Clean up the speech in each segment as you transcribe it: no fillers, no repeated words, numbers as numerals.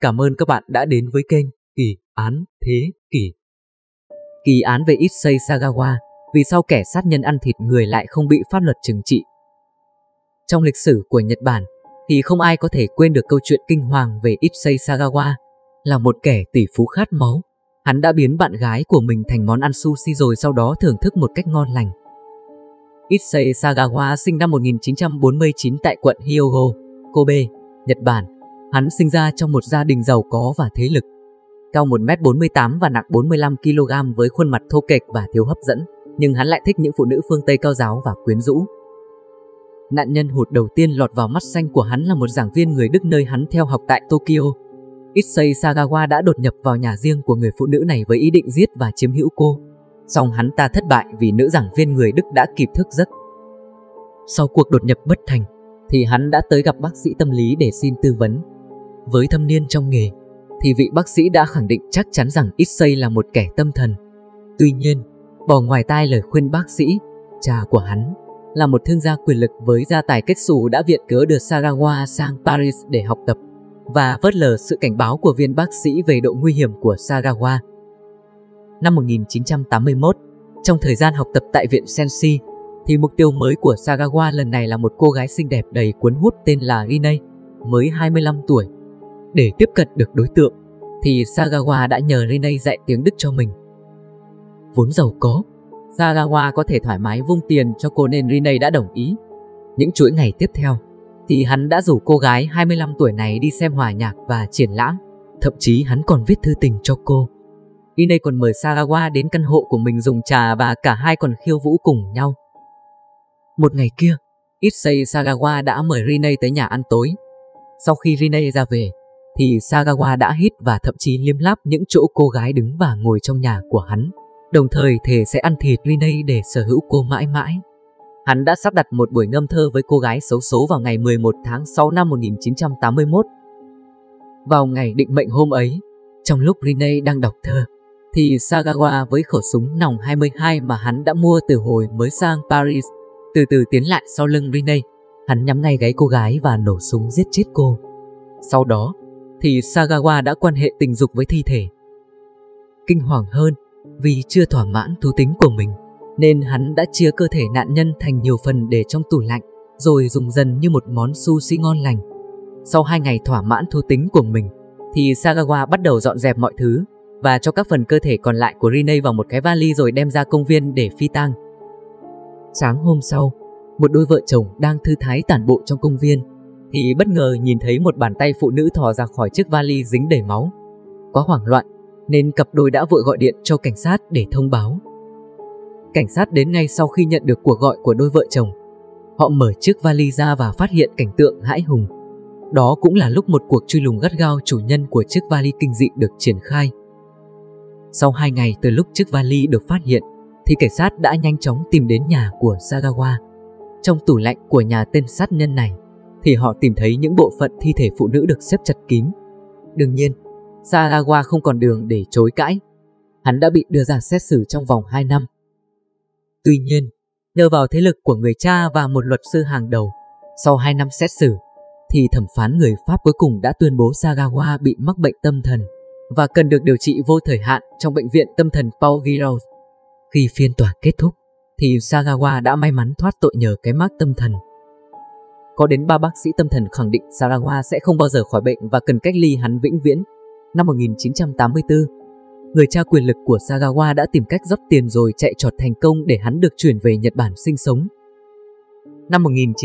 Cảm ơn các bạn đã đến với kênh Kỳ án thế kỷ. Kỳ án về Issei Sagawa, vì sao kẻ sát nhân ăn thịt người lại không bị pháp luật trừng trị. Trong lịch sử của Nhật Bản thì không ai có thể quên được câu chuyện kinh hoàng về Issei Sagawa. Là một kẻ tỷ phú khát máu, hắn đã biến bạn gái của mình thành món ăn sushi rồi sau đó thưởng thức một cách ngon lành. Issei Sagawa sinh năm 1949 tại quận Hyogo, Kobe, Nhật Bản. Hắn sinh ra trong một gia đình giàu có và thế lực. Cao 1m48 và nặng 45kg với khuôn mặt thô kệch và thiếu hấp dẫn, nhưng hắn lại thích những phụ nữ phương Tây cao ráo và quyến rũ. Nạn nhân hụt đầu tiên lọt vào mắt xanh của hắn là một giảng viên người Đức nơi hắn theo học tại Tokyo. Issei Sagawa đã đột nhập vào nhà riêng của người phụ nữ này với ý định giết và chiếm hữu cô. Song hắn ta thất bại vì nữ giảng viên người Đức đã kịp thức giấc. Sau cuộc đột nhập bất thành, thì hắn đã tới gặp bác sĩ tâm lý để xin tư vấn. Với thâm niên trong nghề, thì vị bác sĩ đã khẳng định chắc chắn rằng Issei là một kẻ tâm thần. Tuy nhiên, bỏ ngoài tai lời khuyên bác sĩ, cha của hắn là một thương gia quyền lực với gia tài kết xù đã viện cớ đưa Sagawa sang Paris để học tập và phớt lờ sự cảnh báo của viên bác sĩ về độ nguy hiểm của Sagawa. Năm 1981, trong thời gian học tập tại viện Senshi, thì mục tiêu mới của Sagawa lần này là một cô gái xinh đẹp đầy cuốn hút tên là Rinei, mới 25 tuổi. Để tiếp cận được đối tượng, thì Sagawa đã nhờ Rinei dạy tiếng Đức cho mình. Vốn giàu có, Sagawa có thể thoải mái vung tiền cho cô nên Rinei đã đồng ý. Những chuỗi ngày tiếp theo, thì hắn đã rủ cô gái 25 tuổi này đi xem hòa nhạc và triển lãm. Thậm chí hắn còn viết thư tình cho cô. Rinei còn mời Sagawa đến căn hộ của mình dùng trà và cả hai còn khiêu vũ cùng nhau. Một ngày kia, Issei Sagawa đã mời Rinei tới nhà ăn tối. Sau khi Rinei ra về, thì Sagawa đã hít và thậm chí liếm láp những chỗ cô gái đứng và ngồi trong nhà của hắn, đồng thời thề sẽ ăn thịt Rinei để sở hữu cô mãi mãi. Hắn đã sắp đặt một buổi ngâm thơ với cô gái xấu số vào ngày 11 tháng 6 năm 1981. Vào ngày định mệnh hôm ấy, trong lúc Rinei đang đọc thơ, thì Sagawa với khẩu súng nòng 22 mà hắn đã mua từ hồi mới sang Paris, từ từ tiến lại sau lưng Rinei. Hắn nhắm ngay gáy cô gái và nổ súng giết chết cô. Sau đó, thì Sagawa đã quan hệ tình dục với thi thể. Kinh hoàng hơn, vì chưa thỏa mãn thú tính của mình, nên hắn đã chia cơ thể nạn nhân thành nhiều phần để trong tủ lạnh, rồi dùng dần như một món sushi ngon lành. Sau 2 ngày thỏa mãn thú tính của mình, thì Sagawa bắt đầu dọn dẹp mọi thứ và cho các phần cơ thể còn lại của Rinei vào một cái vali rồi đem ra công viên để phi tang. Sáng hôm sau, một đôi vợ chồng đang thư thái tản bộ trong công viên, thì bất ngờ nhìn thấy một bàn tay phụ nữ thò ra khỏi chiếc vali dính đầy máu. Quá hoảng loạn, nên cặp đôi đã vội gọi điện cho cảnh sát để thông báo. Cảnh sát đến ngay sau khi nhận được cuộc gọi của đôi vợ chồng. Họ mở chiếc vali ra và phát hiện cảnh tượng hãi hùng. Đó cũng là lúc một cuộc truy lùng gắt gao chủ nhân của chiếc vali kinh dị được triển khai. Sau 2 ngày từ lúc chiếc vali được phát hiện, thì cảnh sát đã nhanh chóng tìm đến nhà của Sagawa. Trong tủ lạnh của nhà tên sát nhân này, thì họ tìm thấy những bộ phận thi thể phụ nữ được xếp chặt kín. Đương nhiên, Sagawa không còn đường để chối cãi. Hắn đã bị đưa ra xét xử trong vòng 2 năm. Tuy nhiên, nhờ vào thế lực của người cha và một luật sư hàng đầu, sau 2 năm xét xử, thì thẩm phán người Pháp cuối cùng đã tuyên bố Sagawa bị mắc bệnh tâm thần và cần được điều trị vô thời hạn trong bệnh viện tâm thần Paul Giraud. Khi phiên tòa kết thúc, thì Sagawa đã may mắn thoát tội nhờ cái mác tâm thần. Có đến 3 bác sĩ tâm thần khẳng định Sagawa sẽ không bao giờ khỏi bệnh và cần cách ly hắn vĩnh viễn. Năm 1984, người cha quyền lực của Sagawa đã tìm cách rót tiền rồi chạy trọt thành công để hắn được chuyển về Nhật Bản sinh sống. Năm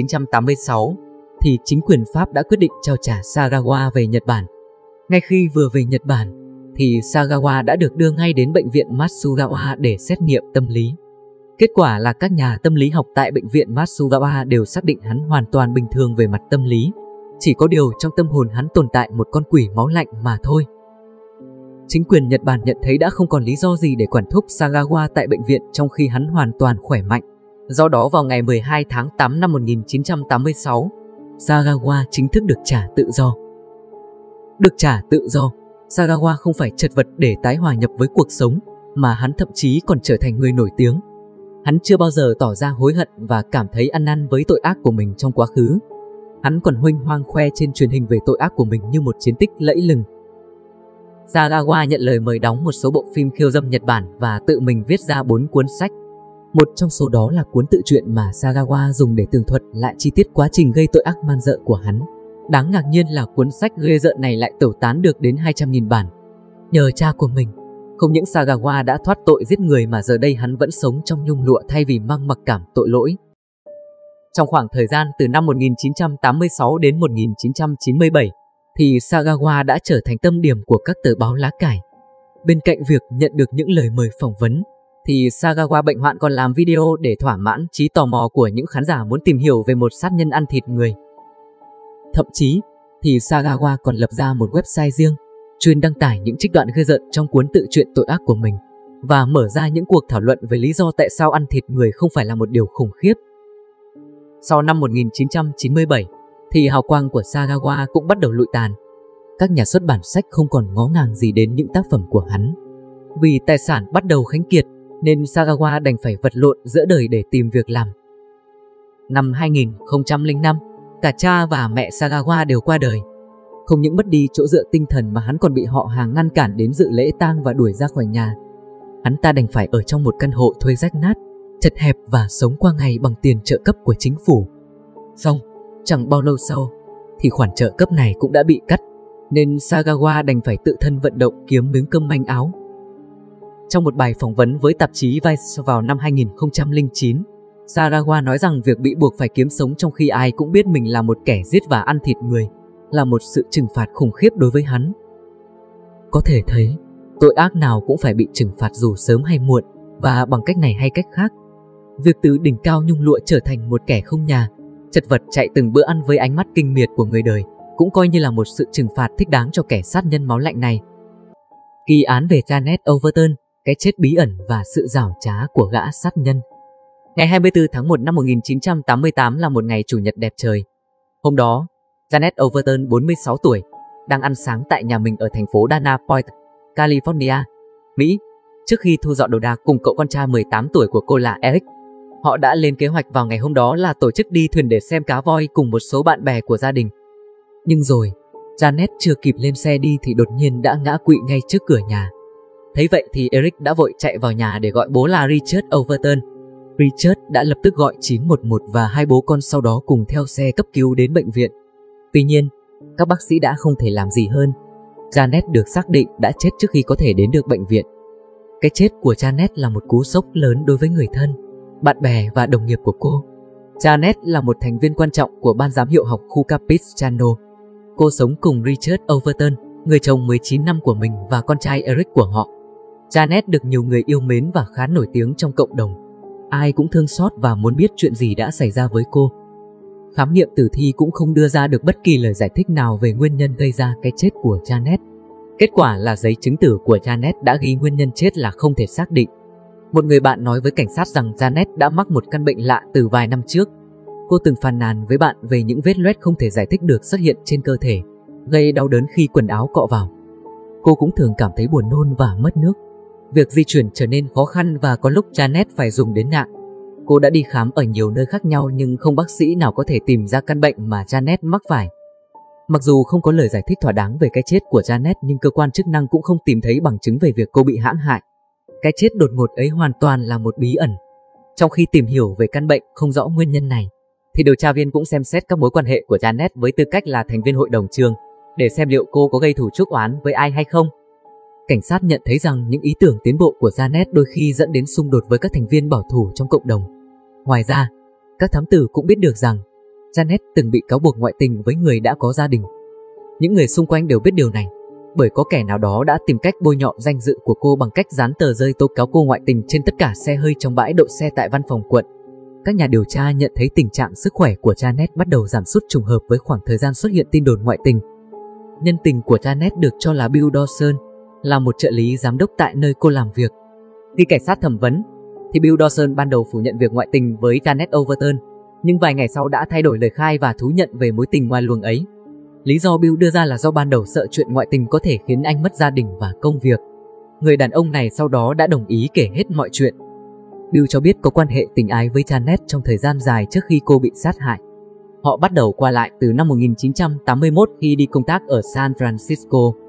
1986, thì chính quyền Pháp đã quyết định trao trả Sagawa về Nhật Bản. Ngay khi vừa về Nhật Bản, thì Sagawa đã được đưa ngay đến bệnh viện Matsugawa để xét nghiệm tâm lý. Kết quả là các nhà tâm lý học tại bệnh viện Matsugawa đều xác định hắn hoàn toàn bình thường về mặt tâm lý. Chỉ có điều trong tâm hồn hắn tồn tại một con quỷ máu lạnh mà thôi. Chính quyền Nhật Bản nhận thấy đã không còn lý do gì để quản thúc Sagawa tại bệnh viện trong khi hắn hoàn toàn khỏe mạnh. Do đó vào ngày 12 tháng 8 năm 1986, Sagawa chính thức được trả tự do. Được trả tự do, Sagawa không phải chật vật để tái hòa nhập với cuộc sống, mà hắn thậm chí còn trở thành người nổi tiếng. Hắn chưa bao giờ tỏ ra hối hận và cảm thấy ăn năn với tội ác của mình trong quá khứ. Hắn còn huênh hoang khoe trên truyền hình về tội ác của mình như một chiến tích lẫy lừng. Sagawa nhận lời mời đóng một số bộ phim khiêu dâm Nhật Bản và tự mình viết ra 4 cuốn sách. Một trong số đó là cuốn tự truyện mà Sagawa dùng để tường thuật lại chi tiết quá trình gây tội ác man dợ của hắn. Đáng ngạc nhiên là cuốn sách ghê rợn này lại tẩu tán được đến 200.000 bản. Nhờ cha của mình, không những Sagawa đã thoát tội giết người mà giờ đây hắn vẫn sống trong nhung lụa thay vì mang mặc cảm tội lỗi. Trong khoảng thời gian từ năm 1986 đến 1997, thì Sagawa đã trở thành tâm điểm của các tờ báo lá cải. Bên cạnh việc nhận được những lời mời phỏng vấn, thì Sagawa bệnh hoạn còn làm video để thỏa mãn trí tò mò của những khán giả muốn tìm hiểu về một sát nhân ăn thịt người. Thậm chí, thì Sagawa còn lập ra một website riêng, chuyên đăng tải những trích đoạn ghê rợn trong cuốn tự truyện tội ác của mình, và mở ra những cuộc thảo luận về lý do tại sao ăn thịt người không phải là một điều khủng khiếp. Sau năm 1997, thì hào quang của Sagawa cũng bắt đầu lụi tàn. Các nhà xuất bản sách không còn ngó ngàng gì đến những tác phẩm của hắn. Vì tài sản bắt đầu khánh kiệt, nên Sagawa đành phải vật lộn giữa đời để tìm việc làm. Năm 2005, cả cha và mẹ Sagawa đều qua đời. Không những mất đi chỗ dựa tinh thần mà hắn còn bị họ hàng ngăn cản đến dự lễ tang và đuổi ra khỏi nhà. Hắn ta đành phải ở trong một căn hộ thuê rách nát, chật hẹp và sống qua ngày bằng tiền trợ cấp của chính phủ. Xong, chẳng bao lâu sau, thì khoản trợ cấp này cũng đã bị cắt, nên Sagawa đành phải tự thân vận động kiếm miếng cơm manh áo. Trong một bài phỏng vấn với tạp chí Vice vào năm 2009, Sagawa nói rằng việc bị buộc phải kiếm sống trong khi ai cũng biết mình là một kẻ giết và ăn thịt người là một sự trừng phạt khủng khiếp đối với hắn. Có thể thấy, tội ác nào cũng phải bị trừng phạt dù sớm hay muộn, và bằng cách này hay cách khác. Việc từ đỉnh cao nhung lụa trở thành một kẻ không nhà, chật vật chạy từng bữa ăn với ánh mắt kinh miệt của người đời cũng coi như là một sự trừng phạt thích đáng cho kẻ sát nhân máu lạnh này. Kỳ án về Janet Overton, cái chết bí ẩn và sự giảo trá của gã sát nhân. Ngày 24 tháng 1 năm 1988 là một ngày chủ nhật đẹp trời. Hôm đó, Janet Overton, 46 tuổi, đang ăn sáng tại nhà mình ở thành phố Dana Point, California, Mỹ. Trước khi thu dọn đồ đạc cùng cậu con trai 18 tuổi của cô là Eric, họ đã lên kế hoạch vào ngày hôm đó là tổ chức đi thuyền để xem cá voi cùng một số bạn bè của gia đình. Nhưng rồi, Janet chưa kịp lên xe đi thì đột nhiên đã ngã quỵ ngay trước cửa nhà. Thấy vậy thì Eric đã vội chạy vào nhà để gọi bố là Richard Overton. Richard đã lập tức gọi 911 và hai bố con sau đó cùng theo xe cấp cứu đến bệnh viện. Tuy nhiên, các bác sĩ đã không thể làm gì hơn. Janet được xác định đã chết trước khi có thể đến được bệnh viện. Cái chết của Janet là một cú sốc lớn đối với người thân, bạn bè và đồng nghiệp của cô. Janet là một thành viên quan trọng của ban giám hiệu học khu Capistrano. Cô sống cùng Richard Overton, người chồng 19 năm của mình và con trai Eric của họ. Janet được nhiều người yêu mến và khá nổi tiếng trong cộng đồng. Ai cũng thương xót và muốn biết chuyện gì đã xảy ra với cô. Khám nghiệm tử thi cũng không đưa ra được bất kỳ lời giải thích nào về nguyên nhân gây ra cái chết của Janet. Kết quả là giấy chứng tử của Janet đã ghi nguyên nhân chết là không thể xác định. Một người bạn nói với cảnh sát rằng Janet đã mắc một căn bệnh lạ từ vài năm trước. Cô từng phàn nàn với bạn về những vết loét không thể giải thích được xuất hiện trên cơ thể, gây đau đớn khi quần áo cọ vào. Cô cũng thường cảm thấy buồn nôn và mất nước. Việc di chuyển trở nên khó khăn và có lúc Janet phải dùng đến nạng. Cô đã đi khám ở nhiều nơi khác nhau nhưng không bác sĩ nào có thể tìm ra căn bệnh mà Janet mắc phải. Mặc dù không có lời giải thích thỏa đáng về cái chết của Janet nhưng cơ quan chức năng cũng không tìm thấy bằng chứng về việc cô bị hãm hại. Cái chết đột ngột ấy hoàn toàn là một bí ẩn. Trong khi tìm hiểu về căn bệnh không rõ nguyên nhân này, thì điều tra viên cũng xem xét các mối quan hệ của Janet với tư cách là thành viên hội đồng trường để xem liệu cô có gây thù chuốc oán với ai hay không. Cảnh sát nhận thấy rằng những ý tưởng tiến bộ của Janet đôi khi dẫn đến xung đột với các thành viên bảo thủ trong cộng đồng. Ngoài ra, các thám tử cũng biết được rằng Janet từng bị cáo buộc ngoại tình với người đã có gia đình. Những người xung quanh đều biết điều này, bởi có kẻ nào đó đã tìm cách bôi nhọ danh dự của cô bằng cách dán tờ rơi tố cáo cô ngoại tình trên tất cả xe hơi trong bãi đậu xe tại văn phòng quận. Các nhà điều tra nhận thấy tình trạng sức khỏe của Janet bắt đầu giảm sút trùng hợp với khoảng thời gian xuất hiện tin đồn ngoại tình. Nhân tình của Janet được cho là Bill Dawson, là một trợ lý giám đốc tại nơi cô làm việc. Khi cảnh sát thẩm vấn, thì Bill Dawson ban đầu phủ nhận việc ngoại tình với Janet Overton, nhưng vài ngày sau đã thay đổi lời khai và thú nhận về mối tình ngoài luồng ấy. Lý do Bill đưa ra là do ban đầu sợ chuyện ngoại tình có thể khiến anh mất gia đình và công việc. Người đàn ông này sau đó đã đồng ý kể hết mọi chuyện. Bill cho biết có quan hệ tình ái với Janet trong thời gian dài trước khi cô bị sát hại. Họ bắt đầu qua lại từ năm 1981 khi đi công tác ở San Francisco.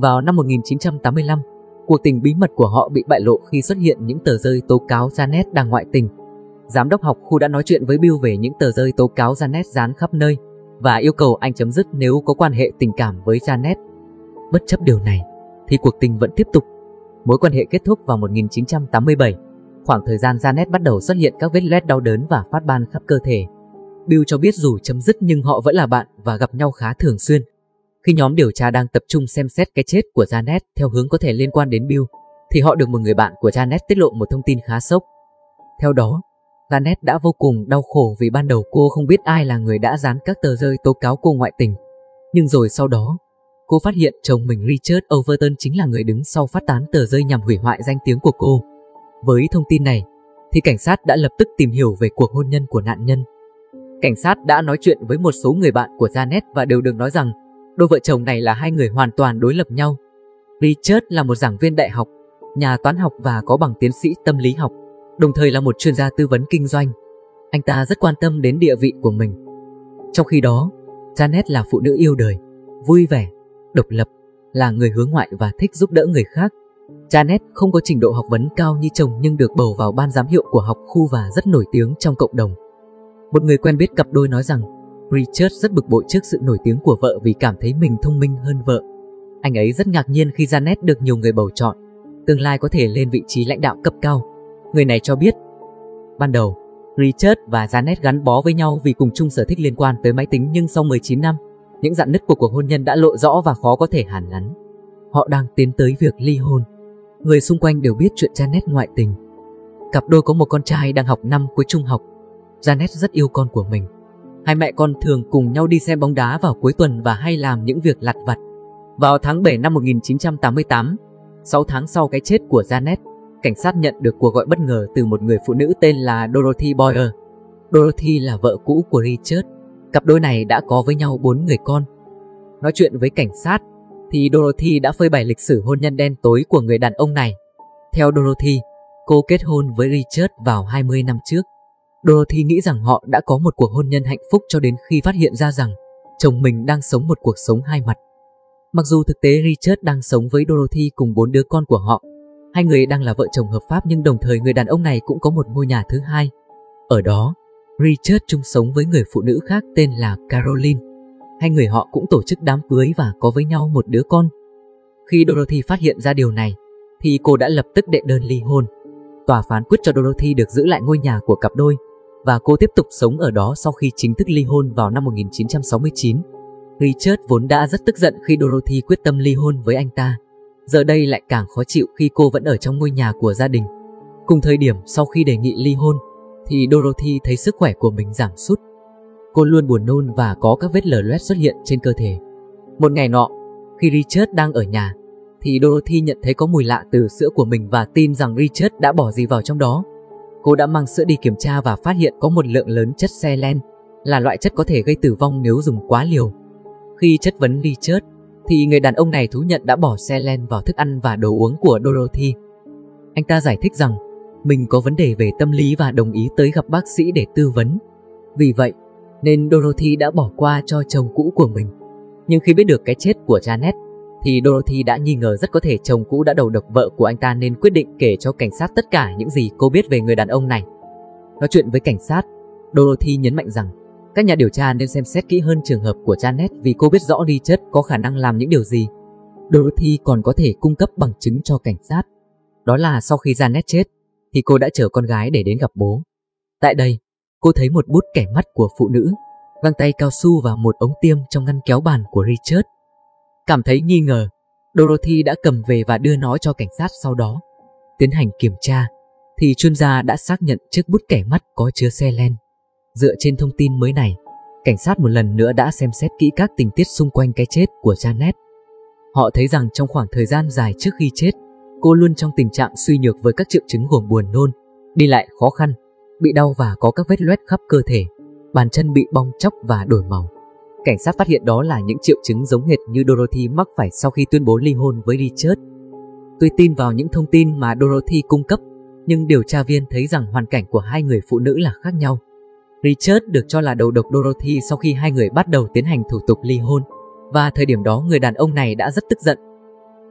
Vào năm 1985, cuộc tình bí mật của họ bị bại lộ khi xuất hiện những tờ rơi tố cáo Janet đang ngoại tình. Giám đốc học khu đã nói chuyện với Bill về những tờ rơi tố cáo Janet dán khắp nơi và yêu cầu anh chấm dứt nếu có quan hệ tình cảm với Janet. Bất chấp điều này, thì cuộc tình vẫn tiếp tục. Mối quan hệ kết thúc vào 1987, khoảng thời gian Janet bắt đầu xuất hiện các vết loét đau đớn và phát ban khắp cơ thể. Bill cho biết dù chấm dứt nhưng họ vẫn là bạn và gặp nhau khá thường xuyên. Khi nhóm điều tra đang tập trung xem xét cái chết của Janet theo hướng có thể liên quan đến Bill, thì họ được một người bạn của Janet tiết lộ một thông tin khá sốc. Theo đó, Janet đã vô cùng đau khổ vì ban đầu cô không biết ai là người đã dán các tờ rơi tố cáo cô ngoại tình. Nhưng rồi sau đó, cô phát hiện chồng mình Richard Overton chính là người đứng sau phát tán tờ rơi nhằm hủy hoại danh tiếng của cô. Với thông tin này, thì cảnh sát đã lập tức tìm hiểu về cuộc hôn nhân của nạn nhân. Cảnh sát đã nói chuyện với một số người bạn của Janet và đều được nói rằng đôi vợ chồng này là hai người hoàn toàn đối lập nhau. Richard là một giảng viên đại học, nhà toán học và có bằng tiến sĩ tâm lý học, đồng thời là một chuyên gia tư vấn kinh doanh. Anh ta rất quan tâm đến địa vị của mình. Trong khi đó, Janet là phụ nữ yêu đời, vui vẻ, độc lập, là người hướng ngoại và thích giúp đỡ người khác. Janet không có trình độ học vấn cao như chồng nhưng được bầu vào ban giám hiệu của học khu và rất nổi tiếng trong cộng đồng. Một người quen biết cặp đôi nói rằng Richard rất bực bội trước sự nổi tiếng của vợ vì cảm thấy mình thông minh hơn vợ. Anh ấy rất ngạc nhiên khi Janet được nhiều người bầu chọn, tương lai có thể lên vị trí lãnh đạo cấp cao. Người này cho biết, ban đầu, Richard và Janet gắn bó với nhau vì cùng chung sở thích liên quan tới máy tính, nhưng sau 19 năm, những rạn nứt của cuộc hôn nhân đã lộ rõ và khó có thể hàn gắn. Họ đang tiến tới việc ly hôn. Người xung quanh đều biết chuyện Janet ngoại tình. Cặp đôi có một con trai đang học năm cuối trung học. Janet rất yêu con của mình. Hai mẹ con thường cùng nhau đi xem bóng đá vào cuối tuần và hay làm những việc lặt vặt. Vào tháng 7 năm 1988, 6 tháng sau cái chết của Janet, cảnh sát nhận được cuộc gọi bất ngờ từ một người phụ nữ tên là Dorothy Boyer. Dorothy là vợ cũ của Richard. Cặp đôi này đã có với nhau 4 người con. Nói chuyện với cảnh sát, thì Dorothy đã phơi bày lịch sử hôn nhân đen tối của người đàn ông này. Theo Dorothy, cô kết hôn với Richard vào 20 năm trước. Dorothy nghĩ rằng họ đã có một cuộc hôn nhân hạnh phúc cho đến khi phát hiện ra rằng chồng mình đang sống một cuộc sống hai mặt. Mặc dù thực tế Richard đang sống với Dorothy cùng 4 đứa con của họ, hai người đang là vợ chồng hợp pháp, nhưng đồng thời người đàn ông này cũng có một ngôi nhà thứ hai. Ở đó, Richard chung sống với người phụ nữ khác tên là Caroline. Hai người họ cũng tổ chức đám cưới và có với nhau một đứa con. Khi Dorothy phát hiện ra điều này, thì cô đã lập tức đệ đơn ly hôn. Tòa phán quyết cho Dorothy được giữ lại ngôi nhà của cặp đôi, và cô tiếp tục sống ở đó sau khi chính thức ly hôn vào năm 1969. Richard vốn đã rất tức giận khi Dorothy quyết tâm ly hôn với anh ta. Giờ đây lại càng khó chịu khi cô vẫn ở trong ngôi nhà của gia đình. Cùng thời điểm sau khi đề nghị ly hôn, thì Dorothy thấy sức khỏe của mình giảm sút. Cô luôn buồn nôn và có các vết lở loét xuất hiện trên cơ thể. Một ngày nọ, khi Richard đang ở nhà, thì Dorothy nhận thấy có mùi lạ từ sữa của mình và tin rằng Richard đã bỏ gì vào trong đó. Cô đã mang sữa đi kiểm tra và phát hiện có một lượng lớn chất selen, là loại chất có thể gây tử vong nếu dùng quá liều. Khi chất vấn Richard, thì người đàn ông này thú nhận đã bỏ selen vào thức ăn và đồ uống của Dorothy. Anh ta giải thích rằng mình có vấn đề về tâm lý và đồng ý tới gặp bác sĩ để tư vấn. Vì vậy, nên Dorothy đã bỏ qua cho chồng cũ của mình. Nhưng khi biết được cái chết của Janet, thì Dorothy đã nghi ngờ rất có thể chồng cũ đã đầu độc vợ của anh ta, nên quyết định kể cho cảnh sát tất cả những gì cô biết về người đàn ông này. Nói chuyện với cảnh sát, Dorothy nhấn mạnh rằng các nhà điều tra nên xem xét kỹ hơn trường hợp của Janet vì cô biết rõ Richard có khả năng làm những điều gì. Dorothy còn có thể cung cấp bằng chứng cho cảnh sát. Đó là sau khi Janet chết, thì cô đã chở con gái để đến gặp bố. Tại đây, cô thấy một bút kẻ mắt của phụ nữ, găng tay cao su và một ống tiêm trong ngăn kéo bàn của Richard. Cảm thấy nghi ngờ, Dorothy đã cầm về và đưa nó cho cảnh sát. Sau đó tiến hành kiểm tra, thì chuyên gia đã xác nhận chiếc bút kẻ mắt có chứa selen. Dựa trên thông tin mới này, cảnh sát một lần nữa đã xem xét kỹ các tình tiết xung quanh cái chết của Janet. Họ thấy rằng trong khoảng thời gian dài trước khi chết, cô luôn trong tình trạng suy nhược với các triệu chứng gồm buồn nôn, đi lại khó khăn, bị đau và có các vết loét khắp cơ thể, bàn chân bị bong tróc và đổi màu. Cảnh sát phát hiện đó là những triệu chứng giống hệt như Dorothy mắc phải sau khi tuyên bố ly hôn với Richard. Tôi tin vào những thông tin mà Dorothy cung cấp, nhưng điều tra viên thấy rằng hoàn cảnh của hai người phụ nữ là khác nhau. Richard được cho là đầu độc Dorothy sau khi hai người bắt đầu tiến hành thủ tục ly hôn, và thời điểm đó người đàn ông này đã rất tức giận.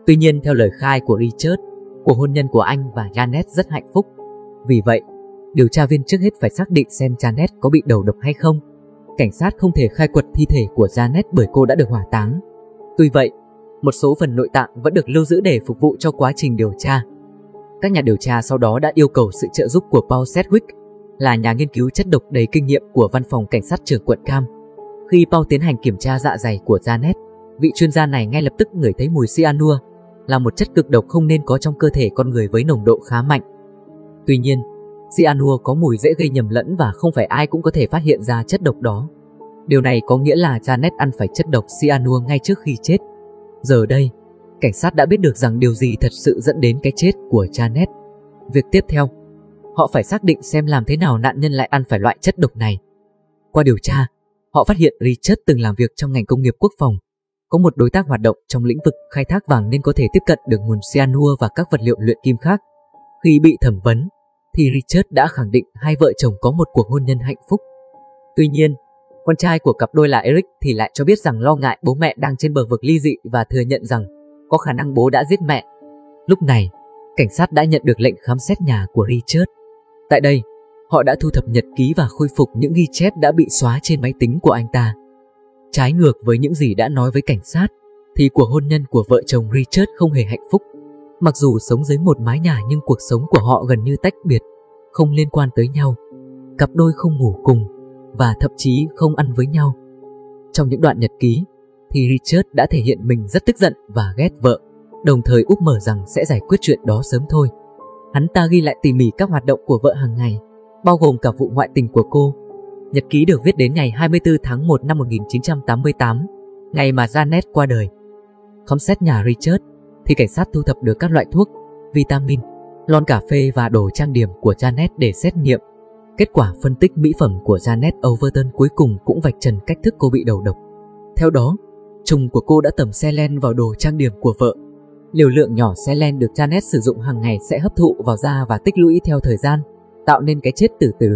Tuy nhiên theo lời khai của Richard, cuộc hôn nhân của anh và Janet rất hạnh phúc. Vì vậy, điều tra viên trước hết phải xác định xem Janet có bị đầu độc hay không. Cảnh sát không thể khai quật thi thể của Janet bởi cô đã được hỏa táng. Tuy vậy, một số phần nội tạng vẫn được lưu giữ để phục vụ cho quá trình điều tra. Các nhà điều tra sau đó đã yêu cầu sự trợ giúp của Paul Sedgwick, là nhà nghiên cứu chất độc đầy kinh nghiệm của văn phòng cảnh sát trưởng quận Cam. Khi Paul tiến hành kiểm tra dạ dày của Janet, vị chuyên gia này ngay lập tức ngửi thấy mùi cyanua, là một chất cực độc không nên có trong cơ thể con người với nồng độ khá mạnh. Tuy nhiên, cyanua có mùi dễ gây nhầm lẫn và không phải ai cũng có thể phát hiện ra chất độc đó. Điều này có nghĩa là Janet ăn phải chất độc cyanua ngay trước khi chết. Giờ đây, cảnh sát đã biết được rằng điều gì thật sự dẫn đến cái chết của Janet. Việc tiếp theo, họ phải xác định xem làm thế nào nạn nhân lại ăn phải loại chất độc này. Qua điều tra, họ phát hiện Richard từng làm việc trong ngành công nghiệp quốc phòng, có một đối tác hoạt động trong lĩnh vực khai thác vàng nên có thể tiếp cận được nguồn cyanua và các vật liệu luyện kim khác. Khi bị thẩm vấn, thì Richard đã khẳng định hai vợ chồng có một cuộc hôn nhân hạnh phúc. Tuy nhiên, con trai của cặp đôi là Eric thì lại cho biết rằng lo ngại bố mẹ đang trên bờ vực ly dị và thừa nhận rằng có khả năng bố đã giết mẹ. Lúc này, cảnh sát đã nhận được lệnh khám xét nhà của Richard. Tại đây, họ đã thu thập nhật ký và khôi phục những ghi chép đã bị xóa trên máy tính của anh ta. Trái ngược với những gì đã nói với cảnh sát, thì cuộc hôn nhân của vợ chồng Richard không hề hạnh phúc. Mặc dù sống dưới một mái nhà nhưng cuộc sống của họ gần như tách biệt, không liên quan tới nhau. Cặp đôi không ngủ cùng và thậm chí không ăn với nhau. Trong những đoạn nhật ký, thì Richard đã thể hiện mình rất tức giận và ghét vợ, đồng thời úp mở rằng sẽ giải quyết chuyện đó sớm thôi. Hắn ta ghi lại tỉ mỉ các hoạt động của vợ hàng ngày, bao gồm cả vụ ngoại tình của cô. Nhật ký được viết đến ngày 24 tháng 1 năm 1988, ngày mà Janet qua đời. Khám xét nhà Richard, thì cảnh sát thu thập được các loại thuốc, vitamin, lon cà phê và đồ trang điểm của Janet để xét nghiệm. Kết quả phân tích mỹ phẩm của Janet Overton cuối cùng cũng vạch trần cách thức cô bị đầu độc. Theo đó, chồng của cô đã tẩm selen vào đồ trang điểm của vợ. Liều lượng nhỏ selen được Janet sử dụng hàng ngày sẽ hấp thụ vào da và tích lũy theo thời gian, tạo nên cái chết từ từ.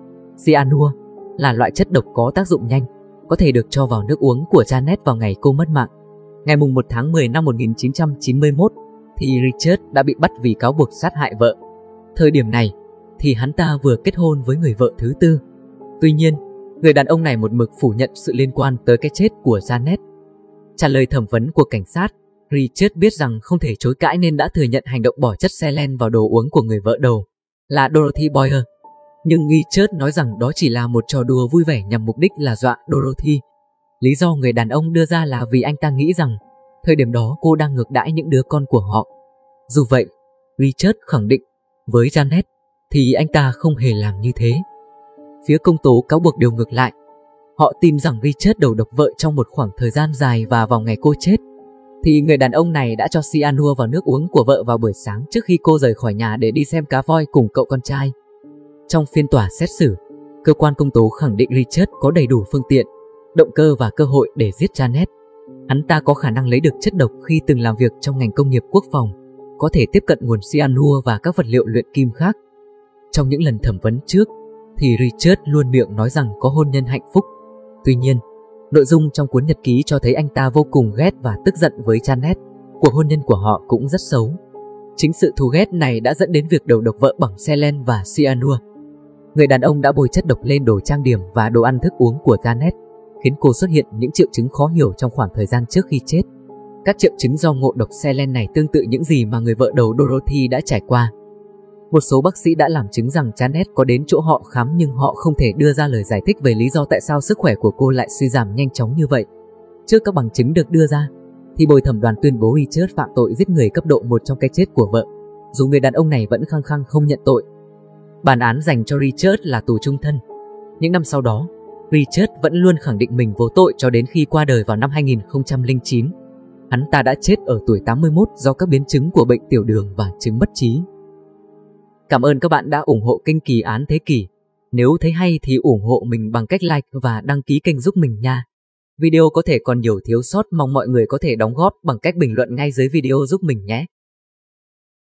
Cyanua là loại chất độc có tác dụng nhanh, có thể được cho vào nước uống của Janet vào ngày cô mất mạng. Ngày 1 tháng 10 năm 1991, thì Richard đã bị bắt vì cáo buộc sát hại vợ. Thời điểm này, thì hắn ta vừa kết hôn với người vợ thứ tư. Tuy nhiên, người đàn ông này một mực phủ nhận sự liên quan tới cái chết của Janet. Trả lời thẩm vấn của cảnh sát, Richard biết rằng không thể chối cãi nên đã thừa nhận hành động bỏ chất selen vào đồ uống của người vợ đầu, là Dorothy Boyer. Nhưng Richard nói rằng đó chỉ là một trò đùa vui vẻ nhằm mục đích là dọa Dorothy. Lý do người đàn ông đưa ra là vì anh ta nghĩ rằng thời điểm đó cô đang ngược đãi những đứa con của họ. Dù vậy, Richard khẳng định với Janet thì anh ta không hề làm như thế. Phía công tố cáo buộc điều ngược lại. Họ tin rằng Richard đầu độc vợ trong một khoảng thời gian dài và vào ngày cô chết, thì người đàn ông này đã cho cyanua vào nước uống của vợ vào buổi sáng trước khi cô rời khỏi nhà để đi xem cá voi cùng cậu con trai. Trong phiên tòa xét xử, cơ quan công tố khẳng định Richard có đầy đủ phương tiện, động cơ và cơ hội để giết Janet. Hắn ta có khả năng lấy được chất độc khi từng làm việc trong ngành công nghiệp quốc phòng, có thể tiếp cận nguồn cyanua và các vật liệu luyện kim khác. Trong những lần thẩm vấn trước, thì Richard luôn miệng nói rằng có hôn nhân hạnh phúc. Tuy nhiên, nội dung trong cuốn nhật ký cho thấy anh ta vô cùng ghét và tức giận với Janet. Cuộc hôn nhân của họ cũng rất xấu. Chính sự thù ghét này đã dẫn đến việc đầu độc vợ bằng selen và cyanua. Người đàn ông đã bôi chất độc lên đồ trang điểm và đồ ăn thức uống của Janet, khiến cô xuất hiện những triệu chứng khó hiểu trong khoảng thời gian trước khi chết. Các triệu chứng do ngộ độc selen này tương tự những gì mà người vợ đầu Dorothy đã trải qua. Một số bác sĩ đã làm chứng rằng Janet có đến chỗ họ khám nhưng họ không thể đưa ra lời giải thích về lý do tại sao sức khỏe của cô lại suy giảm nhanh chóng như vậy. Trước các bằng chứng được đưa ra, thì bồi thẩm đoàn tuyên bố Richard phạm tội giết người cấp độ 1 trong cái chết của vợ, dù người đàn ông này vẫn khăng khăng không nhận tội. Bản án dành cho Richard là tù chung thân. Những năm sau đó, Richard vẫn luôn khẳng định mình vô tội cho đến khi qua đời vào năm 2009. Hắn ta đã chết ở tuổi 81 do các biến chứng của bệnh tiểu đường và chứng mất trí. Cảm ơn các bạn đã ủng hộ kênh Kỳ Án Thế Kỷ. Nếu thấy hay thì ủng hộ mình bằng cách like và đăng ký kênh giúp mình nha. Video có thể còn nhiều thiếu sót, mong mọi người có thể đóng góp bằng cách bình luận ngay dưới video giúp mình nhé.